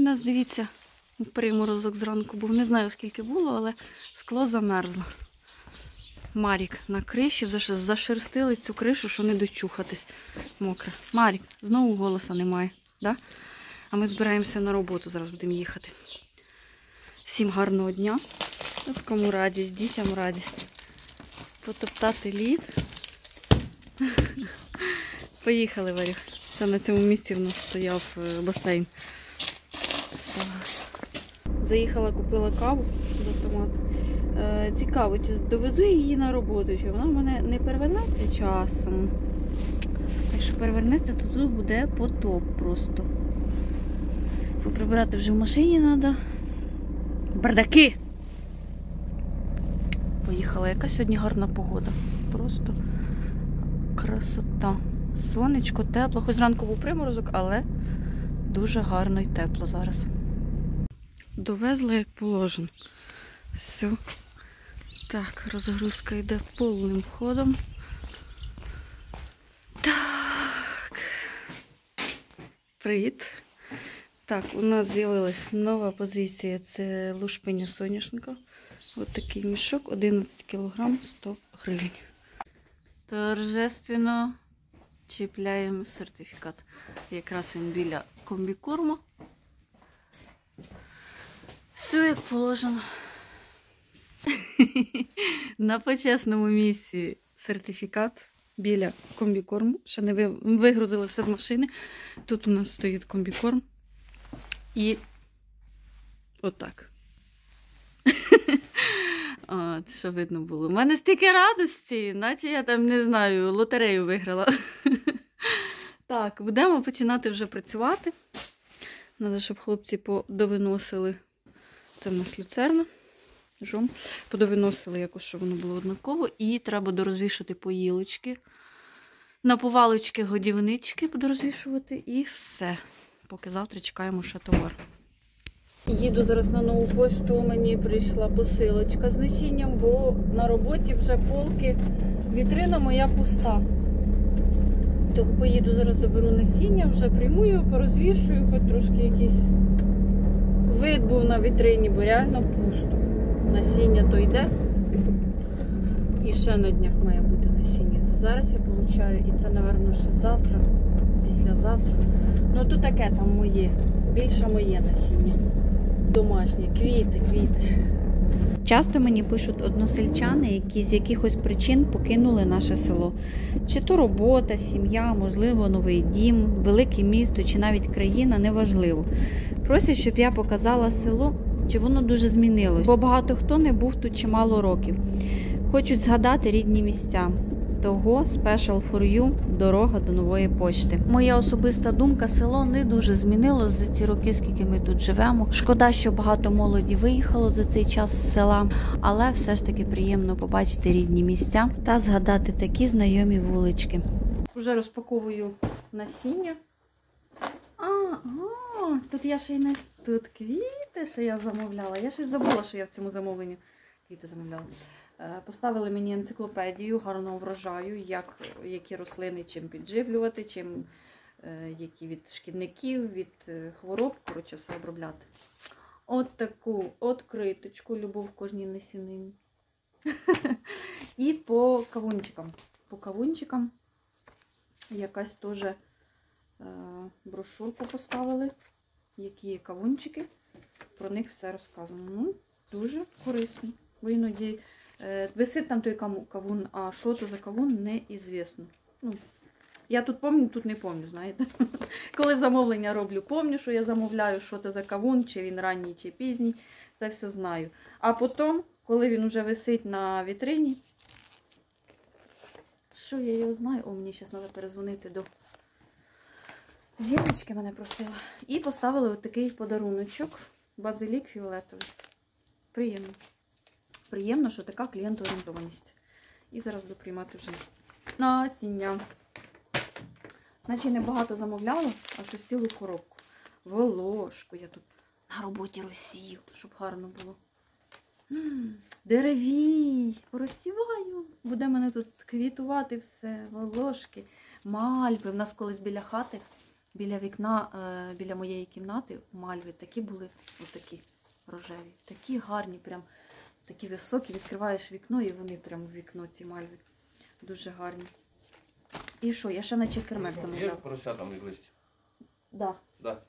нас, дивіться, приморозок зранку був. Не знаю, скільки було, але скло замерзло. Марік на криші, зашерстили цю кришу, що не дочухатись. Мокре. Марік, знову голоса немає. Да? А ми збираємося на роботу, зараз будемо їхати. Всім гарного дня. От кому радість, дітям радість. Потоптати лід. Поїхали, Варюх. Це на цьому місці в нас стояв басейн. Заїхала, купила каву з автомату. Цікаво, чи довезу її на роботу, чи вона в мене не перевернеться часом. Якщо перевернеться, то тут буде потоп просто. Поприбирати вже в машині треба. Бардаки! Поїхала. Яка сьогодні гарна погода. Просто красота. Сонечко, тепло. Хоч зранку був приморозок, але дуже гарно і тепло зараз. Довезла як положено. Все. Так, розгрузка йде повним ходом. Так. Привіт. Так, у нас з'явилась нова позиція. Це лушпиня соняшника. Ось такий мішок, 11 кг, 100 гривень. Торжественно чіпляємо сертифікат. Якраз він біля комбікорму. Все як положено. На почесному місці сертифікат біля комбікорму. Ще не вигрузили все з машини. Тут у нас стоїть комбікорм. І отак. Що видно було. У мене стільки радості, наче я там, не знаю, лотерею виграла. Так, будемо починати вже працювати. Треба, щоб хлопці подовиносили. Це в нас люцерна. Жом. Подовиносили якось, щоб воно було однаково. І треба дорозвішати поїлочки. На повалочки годівнички подорозвішувати. І все. Поки завтра чекаємо ще товар. Їду зараз на нову пошту, мені прийшла посилочка з насінням, бо на роботі вже полки, вітрина моя пуста. Того поїду зараз, заберу насіння, вже прийму його, порозвішую, хоч трошки якийсь вид був на вітрині, бо реально пусто. Насіння то йде. І ще на днях має бути насіння. Це зараз я получаю, і це, напевно, ще завтра, післязавтра. Ну, то таке там моє, більше моє насіння. Домашні, квіти. Часто мені пишуть односельчани, які з якихось причин покинули наше село. Чи то робота, сім'я, можливо, новий дім, велике місто, чи навіть країна, неважливо. Просять, щоб я показала село, чи воно дуже змінилось, бо багато хто не був тут чимало років. Хочуть згадати рідні місця. Того Special for You – дорога до нової почти. Моя особиста думка, село не дуже змінилось за ці роки, скільки ми тут живемо. Шкода, що багато молоді виїхало за цей час з села, але все ж таки приємно побачити рідні місця та згадати такі знайомі вулички. Вже розпаковую насіння. Тут я ще й не... Тут квіти, що я замовляла. Я щось забула, що я в цьому замовленні квіти замовляла. Поставили мені енциклопедію гарного врожаю, які рослини чим підживлювати, які від шкідників, від хвороб, коротше, все обробляти. От таку откриточку, любов в кожній насінині. І по кавунчикам. По кавунчикам якась теж брошурку поставили, які є кавунчики. Про них все розказано. Ну, дуже корисно. Бо іноді висить там той кавун, а що то за кавун, неізвісно. Ну, я тут пам'ятаю, тут не пам'ятаю, знаєте. Коли замовлення роблю, пам'ятаю, що я замовляю, що це за кавун, чи він ранній, чи пізній. Це все знаю. А потім, коли він вже висить на вітрині, що я його знаю? О, мені зараз треба перезвонити до жіночки, мене просила. І поставили от такий подаруночок. Базилік фіолетовий. Приємно. Приємно, що така клієнтоорієнтованість. І зараз буду приймати вже насіння. Наче небагато замовляла, а щось цілу коробку. Волошку я тут на роботі розсію, щоб гарно було. Деревій! Розсіваю! Буде мене тут квітувати все. Волошки, мальви. В нас колись біля хати Біля вікна, біля моєї кімнати мальви такі були, отакі рожеві. Такі гарні, прям такі високі. Відкриваєш вікно і вони прямо в вікно, ці мальви. Дуже гарні. І що, я ще наче кермек замовляла. Є поросятам від листя? Да. Да.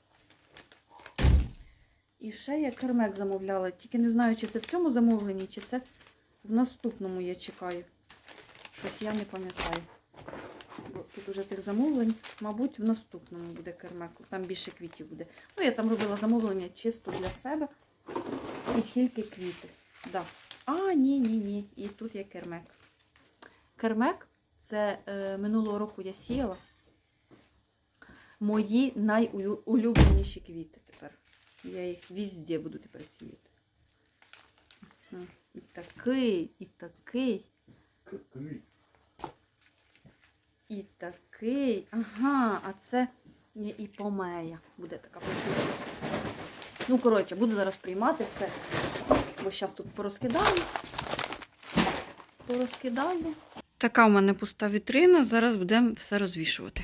І ще я кермек замовляла. Тільки не знаю, чи це в цьому замовленні, чи це в наступному я чекаю. Щось я не пам'ятаю. Тут уже цих замовлень, мабуть, в наступному буде кермеку. Там більше квітів буде. Ну, я там робила замовлення чисто для себе. І тільки квіти. Да. А, ні. І тут є кермек. Кермек – це минулого року я сіяла. Мої найулюбленіші квіти тепер. Я їх везде буду тепер сіяти. І такий, і такий. І такий. Ага, а це і помея. Буде така посудка. Ну, коротше, буду зараз приймати все. Бо зараз тут порозкидаю. Така у мене пуста вітрина. Зараз будемо все розвішувати.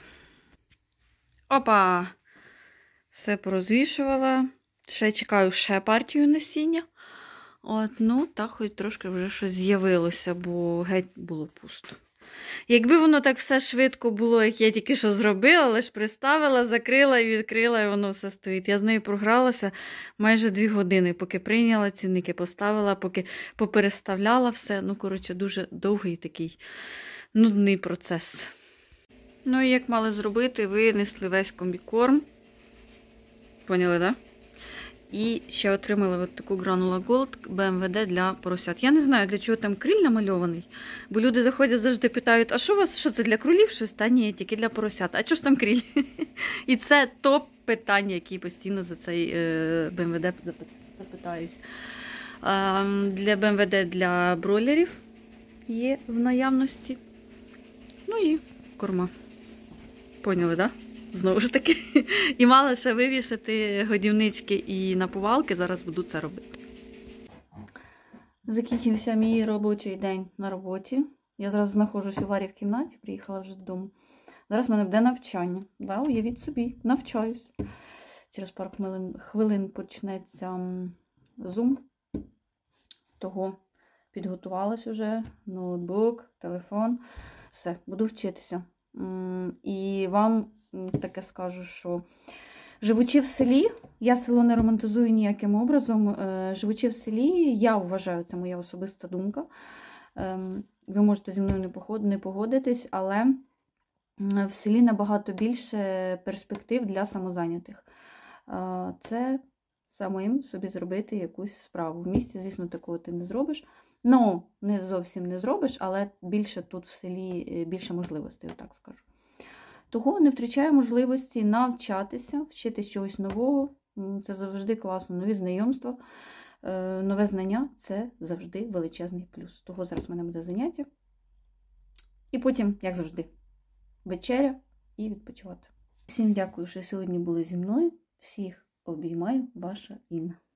Опа! Все порозвішувала. Ще чекаю партію насіння. От, ну, так, хоч трошки вже щось з'явилося, бо геть було пусто. Якби воно так все швидко було, як я тільки що зробила, лише приставила, закрила і відкрила, і воно все стоїть. Я з нею програлася майже 2 години, поки прийняла цінники, поставила, поки попереставляла все. Ну, коротше, дуже довгий такий нудний процес. Ну, і як мали зробити, винесли весь комбікорм. Поняли, так? Да? І ще отримали от таку Granula Gold БМВД для поросят. Я не знаю, для чого там криль намальований, бо люди заходять завжди питають, а що у вас, що це для кролів щось? Та ні, тільки для поросят. А чого ж там криль? І це топ-питання, які постійно за цей БМВД запитають. Для БМВД для бройлерів є в наявності. Ну і корма. Поняли, так? Да? Знову ж таки. І мала ще вивішати годівнички і напувалки, зараз буду це робити. Закінчився мій робочий день на роботі. Я зараз знаходжусь у Варі в кімнаті, приїхала вже додому. Зараз в мене буде навчання. Да, уявіть собі, навчаюсь. Через пару хвилин почнеться Zoom. Того підготувалась уже, ноутбук, телефон. Все, буду вчитися. І вам таке скажу, що живучи в селі, я село не романтизую ніяким образом, живучи в селі, я вважаю, це моя особиста думка, ви можете зі мною не погодитись, але в селі набагато більше перспектив для самозайнятих. Це самим собі зробити якусь справу. В місті, звісно, такого ти не зробиш. Ну, не зовсім не зробиш, але більше тут в селі, більше можливостей, отак скажу. Того не втрачаю можливості навчатися, вчитись чогось нового. Це завжди класно. Нові знайомства, нове знання – це завжди величезний плюс. Того зараз в мене буде заняття. І потім, як завжди, вечеря і відпочивати. Всім дякую, що сьогодні були зі мною. Всіх обіймаю, ваша Інна.